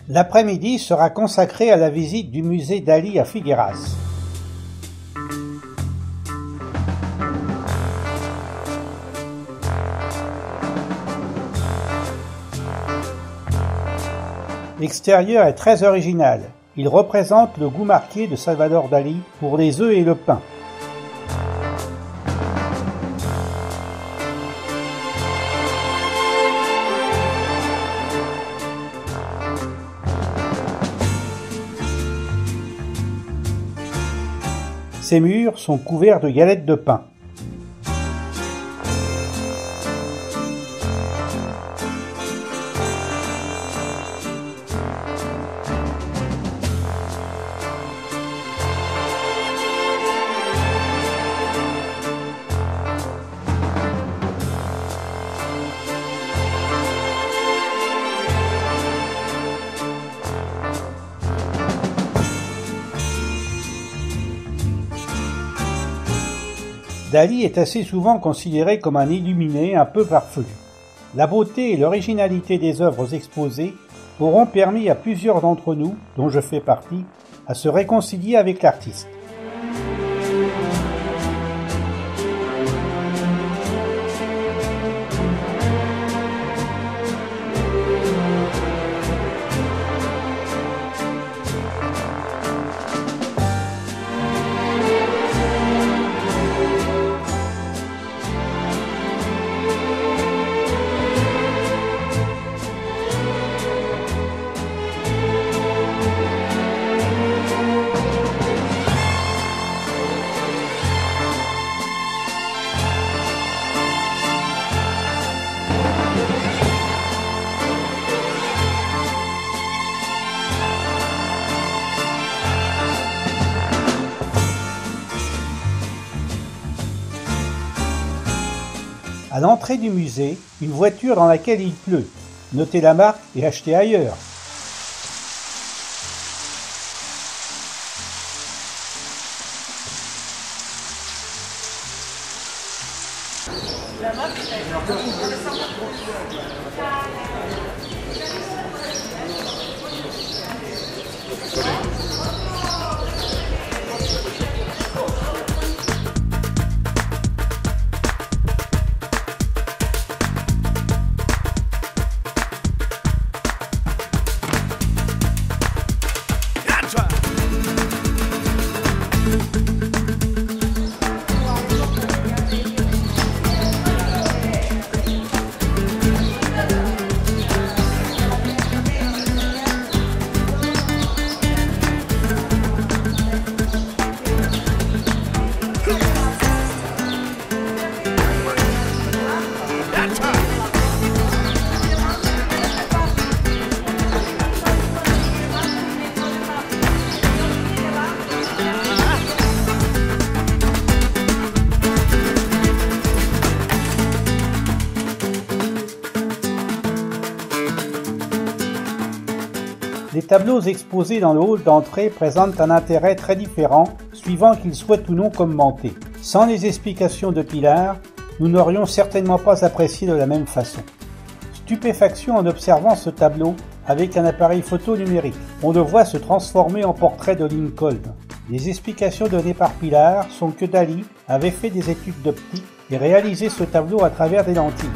L'après-midi sera consacré à la visite du musée Dalí à Figueras. L'extérieur est très original. Il représente le goût marqué de Salvador Dalí pour les œufs et le pain. Ces murs sont couverts de galettes de pain. Dalí est assez souvent considéré comme un illuminé un peu farfelu. La beauté et l'originalité des œuvres exposées auront permis à plusieurs d'entre nous, dont je fais partie, à se réconcilier avec l'artiste. À l'entrée du musée, une voiture dans laquelle il pleut. Notez la marque et achetez ailleurs. Les tableaux exposés dans le hall d'entrée présentent un intérêt très différent, suivant qu'ils soient ou non commentés. Sans les explications de Pilar, nous n'aurions certainement pas apprécié de la même façon. Stupéfaction en observant ce tableau avec un appareil photo numérique. On le voit se transformer en portrait de Lincoln. Les explications données par Pilar sont que Dalí avait fait des études d'optique et réalisé ce tableau à travers des lentilles.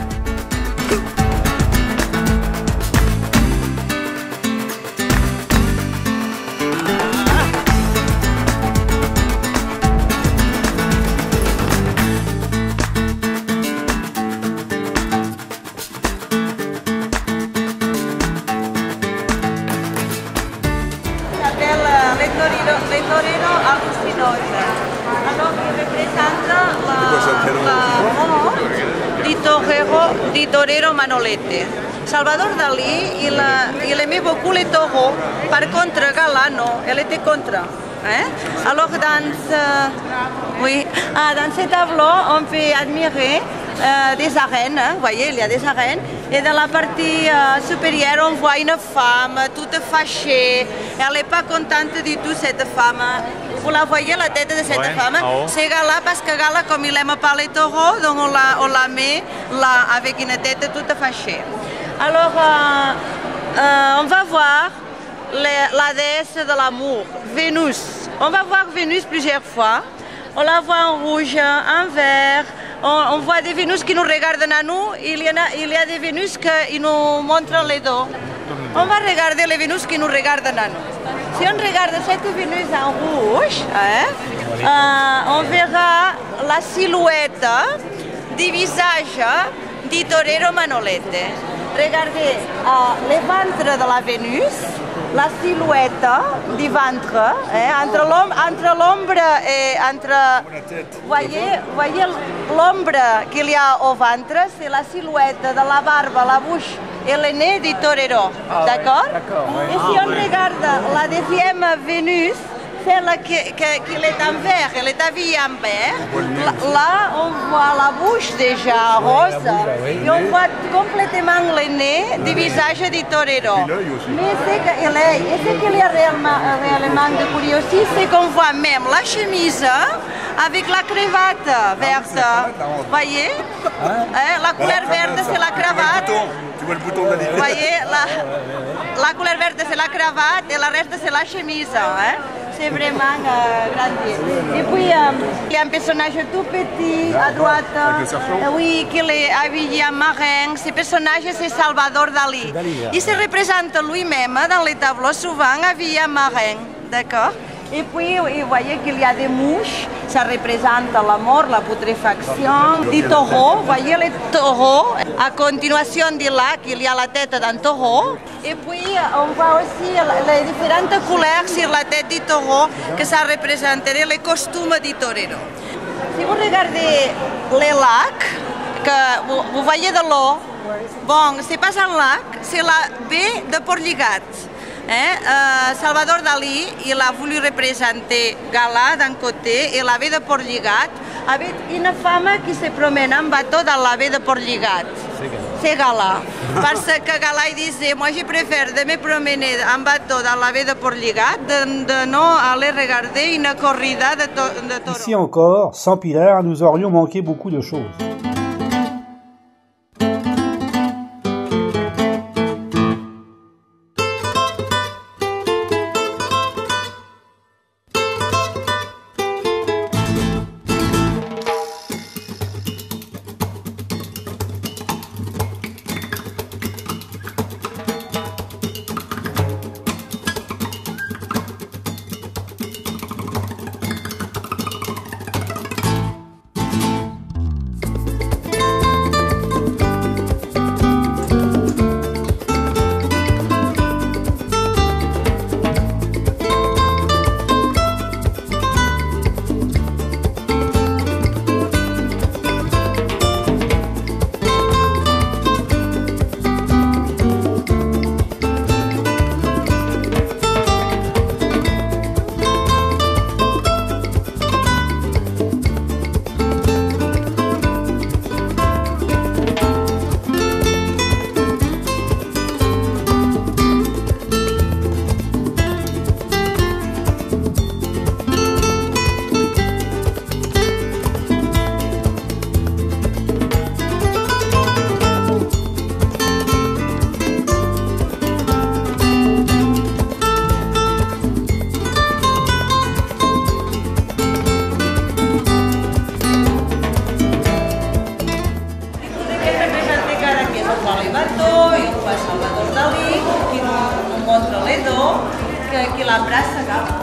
L'Etorino allucinosa, allora che rappresenta la di Torero Manolete. Salvador Dalí, il aimait beaucoup les taureaux, par contre Gala non, elle était contre. Alors dans ce tableau, on peut admirer des arènes, vous voyez, il y a des arènes, et dans la partie supérieure, on voit une femme toute fâchée. Elle n'est pas contente du tout, cette femme. Vous la voyez, la tête de cette femme? C'est Gala, parce que Gala, comme il n'aime pas les taureaux, donc on la met là, avec une tête toute fâchée. Alors, on va voir la déesse de l'amour, Vénus. On va voir Vénus plusieurs fois. On la voit en rouge, en vert. On voit des Vénus qui nous regardent à nous. Il y a des Vénus qui nous montrent les dos. On va regarder les Vénus qui nous regardent à nous. Si on regarde cette Vénus en rouge, on verra la silhouette du visage du torero Manolete. Regardez le ventre de la Vénus, la silhouette du ventre, entre l'ombre et entre... Voyez l'ombre qu'il y a au ventre, c'est la silhouette de la barbe, la bouche et le nez du torero, d'accord? Et si on regarde la deuxième Vénus, celle qui est en vert, elle est habillée en vert. Là, on voit la bouche déjà rose et on voit complètement le nez du visage du torero. Mais ce qu'il y a réellement de curieux aussi, c'est qu'on voit même la chemise avec la cravate verte. Vous voyez? La couleur verte, c'est la cravate. Tu vois le bouton de Vous voyez? La couleur verte, c'est la cravate et le reste, c'est la chemise. C'est vraiment grandiose. Et puis, il y a un personnage tout petit à droite. Oui, qui est habillé en marin. Ce personnage, c'est Salvador Dalí. Il se représente lui-même dans les tableaux, souvent habillé en marin. D'accord? Et puis, vous voyez qu'il y a des mouches, ça représente la mort, la putréfaction. Du taureau, vous voyez le taureau. À continuation du lac, il y a la tête d'un taureau. Et puis, on voit aussi les différentes couleurs sur la tête du taureau, que ça représenterait le costume du torero. Si vous regardez les lacs, que vous voyez de l'eau, bon, c'est pas un lac, c'est la baie de Portlligat. Salvador Dalí, il a voulu représenter Gala d'un côté et la baie de Portlligat avec une femme qui se promène en bateau dans la baie de Portlligat. C'est Gala. Parce que Gala il disait, moi je préfère de me promener en bateau dans la baie de Portlligat de non aller regarder une corrida de taureaux. Ici encore, sans Pilar, nous aurions manqué beaucoup de choses. Que l'abraça, Gala.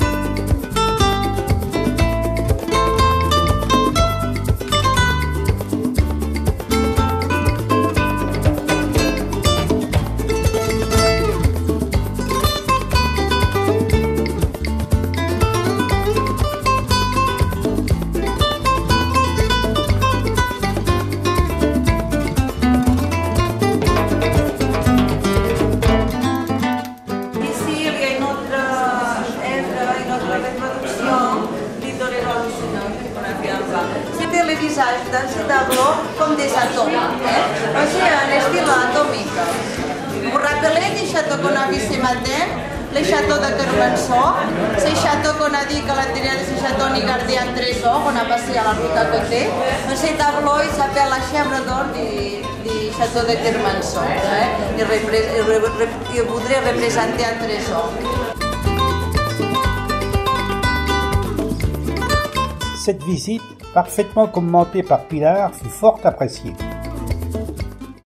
Dans ce tableau comme des atomes, c'est un style atomique. Vous vous rappelez du château qu'on a vu ce matin, le château de Kermanshah, ce château qu'on a dit que l'intérieur de ce château on y gardait un trésor, on a passé à la route à côté. Ce tableau il s'appelle la chèvre d'or du Château de Kermanshah i voudrais représenter un trésor. Cette visite, parfaitement commentée par Pilar, fut fort appréciée.